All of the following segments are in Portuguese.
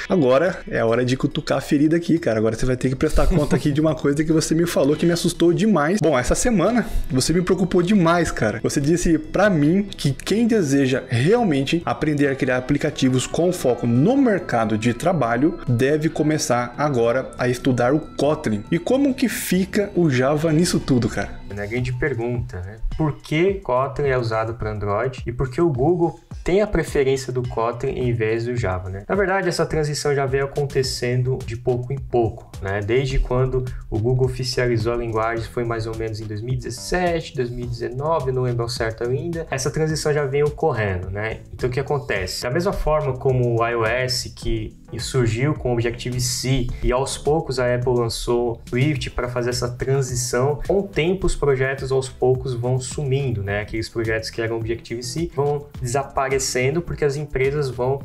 Agora é a hora de cutucar a ferida aqui, cara. Agora você vai ter que prestar conta aqui de uma coisa que você me falou que me assustou demais. Bom, essa semana você me preocupou demais, cara. Você disse pra mim que quem deseja realmente aprender a criar aplicativos com foco no mercado de trabalho deve começar agora a estudar o Kotlin. E como que fica o Java nisso tudo, cara? A grande pergunta, né? Por que Kotlin é usado para Android e por que o Google tem a preferência do Kotlin em vez do Java, né? Na verdade, essa transição já veio acontecendo de pouco em pouco, né? Desde quando o Google oficializou a linguagem, foi mais ou menos em 2017, 2019, não lembro certo ainda. Essa transição já vem ocorrendo, né? Então, o que acontece? Da mesma forma como o iOS, que surgiu com o Objective-C e aos poucos a Apple lançou Swift para fazer essa transição, com o tempo os projetos aos poucos vão sumindo, né? Aqueles projetos que eram Objective-C vão desaparecendo porque as empresas vão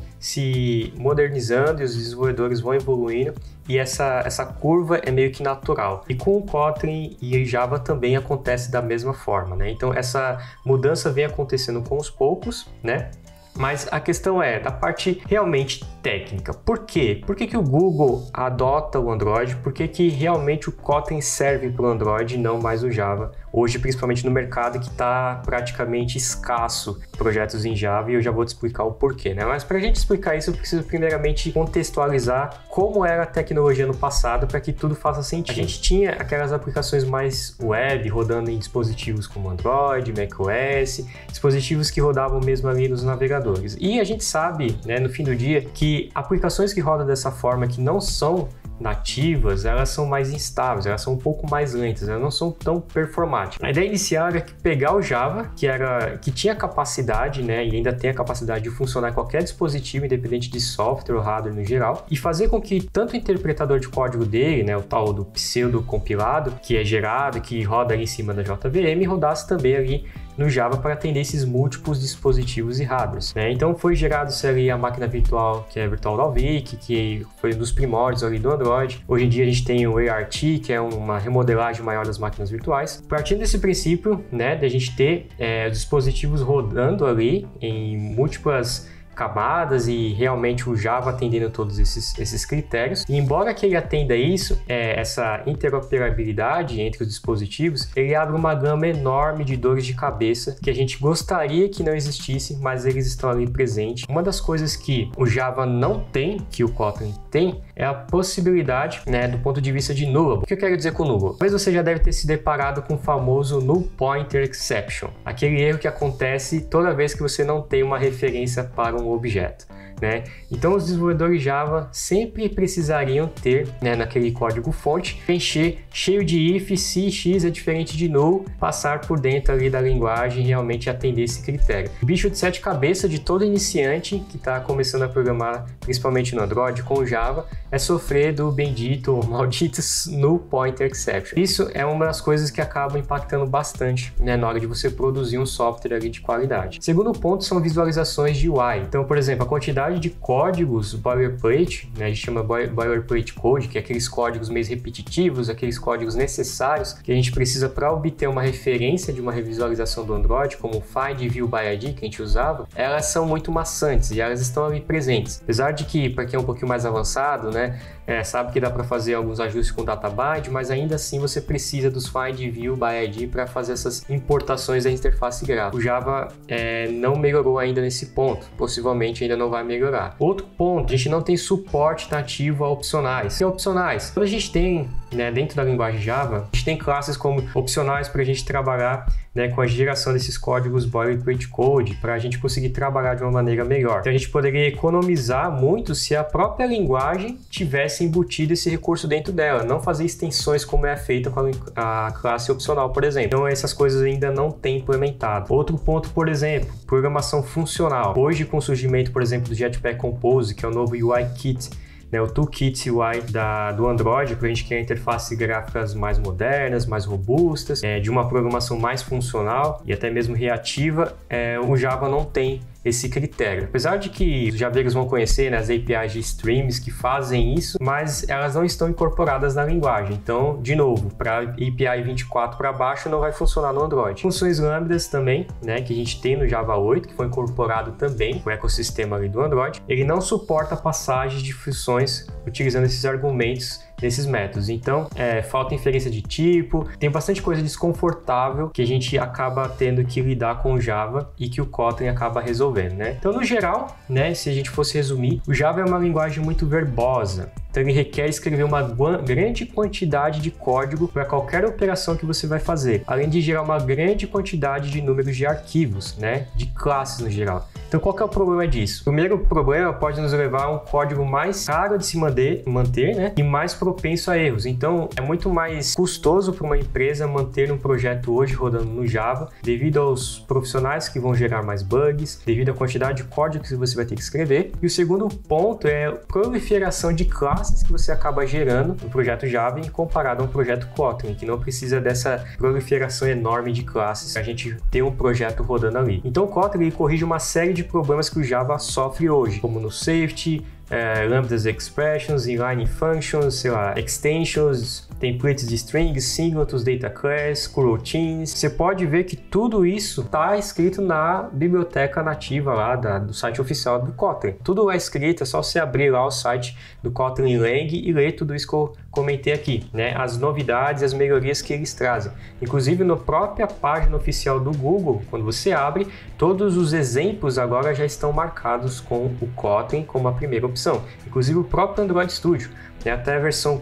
se modernizando e os desenvolvedores vão evoluindo e essa curva é meio que natural. E com o Kotlin e Java também acontece da mesma forma, né? Então essa mudança vem acontecendo com os poucos, né? Mas a questão é da parte realmente técnica. Por quê? Por que o Google adota o Android? Por que realmente o Kotlin serve para o Android e não mais o Java? Hoje, principalmente no mercado que está praticamente escasso projetos em Java, e eu já vou te explicar o porquê, né? Mas para a gente explicar isso, eu preciso primeiramente contextualizar como era a tecnologia no passado para que tudo faça sentido. A gente tinha aquelas aplicações mais web rodando em dispositivos como Android, macOS, dispositivos que rodavam mesmo ali nos navegadores. E a gente sabe, né, no fim do dia, que aplicações que rodam dessa forma, que não são nativas, elas são mais instáveis, elas são um pouco mais lentas, elas não são tão performáticas. A ideia inicial era pegar o Java, que tinha capacidade, né, e ainda tem a capacidade de funcionar em qualquer dispositivo, independente de software ou hardware no geral, e fazer com que tanto o interpretador de código dele, né, o tal do pseudo compilado, que é gerado, que roda ali em cima da JVM, rodasse também ali no Java para atender esses múltiplos dispositivos e hardwares, né? Então foi gerado ali a máquina virtual, que é a VirtualDalvik, que foi um dos primórdios ali do Android. Hoje em dia a gente tem o ART, que é uma remodelagem maior das máquinas virtuais. Partindo desse princípio, né, de a gente ter dispositivos rodando ali em múltiplas camadas e realmente o Java atendendo todos esses critérios. E embora que ele atenda isso, essa interoperabilidade entre os dispositivos, ele abre uma gama enorme de dores de cabeça que a gente gostaria que não existisse, mas eles estão ali presentes. Uma das coisas que o Java não tem, que o Kotlin tem, é a possibilidade, né, do ponto de vista de nullable. O que eu quero dizer com nullable? Talvez você já deve ter se deparado com o famoso null pointer exception, aquele erro que acontece toda vez que você não tem uma referência para um objeto, né? Então os desenvolvedores Java sempre precisariam ter, né, naquele código fonte, preencher cheio de if, se x é diferente de null, passar por dentro ali da linguagem e realmente atender esse critério. O bicho de 7 cabeças de todo iniciante que está começando a programar, principalmente no Android, com o Java, é sofrer do bendito ou maldito null pointer exception. Isso é uma das coisas que acaba impactando bastante, né, na hora de você produzir um software ali de qualidade. Segundo ponto são visualizações de UI. Então, por exemplo, a quantidade de códigos boilerplate, né, a gente chama boilerplate code, que é aqueles códigos meio repetitivos, aqueles códigos necessários que a gente precisa para obter uma referência de uma revisualização do Android, como o Find View by ID que a gente usava, elas são muito maçantes e elas estão ali presentes. Apesar de que, para quem é um pouquinho mais avançado, né, sabe que dá para fazer alguns ajustes com DataBind, mas ainda assim você precisa dos Find View by ID para fazer essas importações da interface gráfica. O Java não melhorou ainda nesse ponto, possivelmente ainda não vai melhorar. Outro ponto, a gente não tem suporte nativo a opcionais. Que opcionais? Quando a gente tem, né, dentro da linguagem Java, a gente tem classes como opcionais para a gente trabalhar, né, com a geração desses códigos boilerplate code, para a gente conseguir trabalhar de uma maneira melhor. Então a gente poderia economizar muito se a própria linguagem tivesse embutido esse recurso dentro dela, não fazer extensões como é feita com a classe opcional, por exemplo. Então essas coisas ainda não têm implementado. Outro ponto, por exemplo, programação funcional. Hoje, com o surgimento, por exemplo, do Jetpack Compose, que é o novo UI Kit, né, o Toolkit UI do Android, para a gente criar interfaces gráficas mais modernas, mais robustas, de uma programação mais funcional e até mesmo reativa, o Java não tem esse critério. Apesar de que os javeiros vão conhecer, né, as APIs de streams que fazem isso, mas elas não estão incorporadas na linguagem. Então, de novo, para API 24 para baixo não vai funcionar no Android. Funções lambdas também, né, que a gente tem no Java 8, que foi incorporado também no ecossistema ali do Android, ele não suporta passagens de funções utilizando esses argumentos desses métodos. Então, falta inferência de tipo, tem bastante coisa desconfortável que a gente acaba tendo que lidar com o Java e que o Kotlin acaba resolvendo, né? Então, no geral, né, se a gente fosse resumir, o Java é uma linguagem muito verbosa. Então, ele requer escrever uma grande quantidade de código para qualquer operação que você vai fazer, além de gerar uma grande quantidade de números de arquivos, né, de classes no geral. Então, qual que é o problema disso? O primeiro problema pode nos levar a um código mais caro de se manter, né, e mais propenso a erros. Então, é muito mais custoso para uma empresa manter um projeto hoje rodando no Java, devido aos profissionais que vão gerar mais bugs, devido à quantidade de código que você vai ter que escrever. E o segundo ponto é a proliferação de classes que você acaba gerando no projeto Java em comparado a um projeto Kotlin, que não precisa dessa proliferação enorme de classes para a gente ter um projeto rodando ali. Então, o Kotlin ele corrige uma série de problemas que o Java sofre hoje, como no safety, lambdas expressions, inline functions, sei lá, extensions, templates de strings, singletons, data class, coroutines. Você pode ver que tudo isso está escrito na biblioteca nativa lá do site oficial do Kotlin. Tudo é escrito, é só você abrir lá o site do Kotlin Lang e ler tudo isso que eu comentei aqui, né? As novidades, as melhorias que eles trazem. Inclusive, na própria página oficial do Google, quando você abre, todos os exemplos agora já estão marcados com o Kotlin como a primeira opção. Inclusive, o próprio Android Studio, né? Até a versão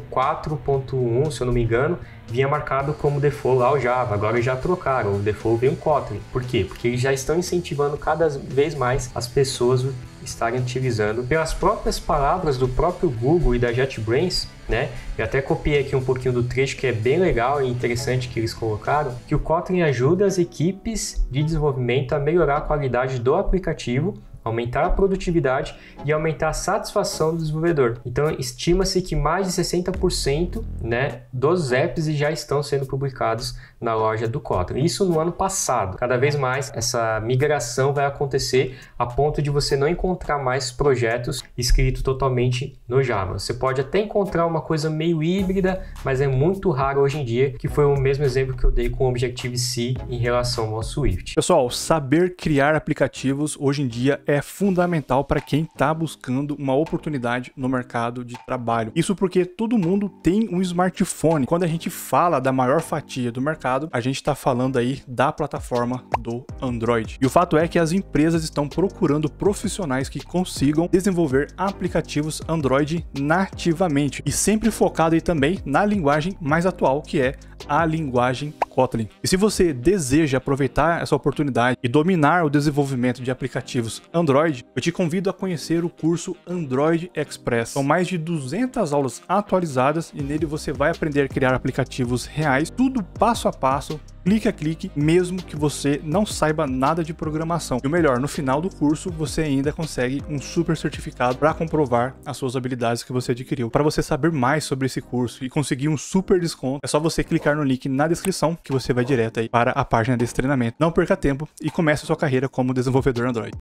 4.1, se eu não me engano, vinha marcado como default lá o Java. Agora já trocaram, o default vem o Kotlin. Por quê? Porque eles já estão incentivando cada vez mais as pessoas estarem utilizando, pelas próprias palavras do próprio Google e da JetBrains, né? Eu até copiei aqui um pouquinho do trecho que é bem legal e interessante que eles colocaram, que o Kotlin ajuda as equipes de desenvolvimento a melhorar a qualidade do aplicativo, aumentar a produtividade e aumentar a satisfação do desenvolvedor. Então, estima-se que mais de 60%, né, dos apps já estão sendo publicados na loja do Kotlin. Isso no ano passado. Cada vez mais essa migração vai acontecer a ponto de você não encontrar mais projetos escritos totalmente no Java. Você pode até encontrar uma coisa meio híbrida, mas é muito raro hoje em dia, que foi o mesmo exemplo que eu dei com o Objective-C em relação ao Swift. Pessoal, saber criar aplicativos hoje em dia é fundamental para quem está buscando uma oportunidade no mercado de trabalho. Isso porque todo mundo tem um smartphone. Quando a gente fala da maior fatia do mercado, a gente está falando aí da plataforma do Android. E o fato é que as empresas estão procurando profissionais que consigam desenvolver aplicativos Android nativamente e sempre focado aí também na linguagem mais atual, que é a linguagem Kotlin. E se você deseja aproveitar essa oportunidade e dominar o desenvolvimento de aplicativos Android, eu te convido a conhecer o curso Android Express. São mais de 200 aulas atualizadas e nele você vai aprender a criar aplicativos reais, tudo passo a passo, clique a clique, mesmo que você não saiba nada de programação. E o melhor, no final do curso, você ainda consegue um super certificado para comprovar as suas habilidades que você adquiriu. Para você saber mais sobre esse curso e conseguir um super desconto, é só você clicar no link na descrição que você vai direto aí para a página desse treinamento. Não perca tempo e comece a sua carreira como desenvolvedor Android.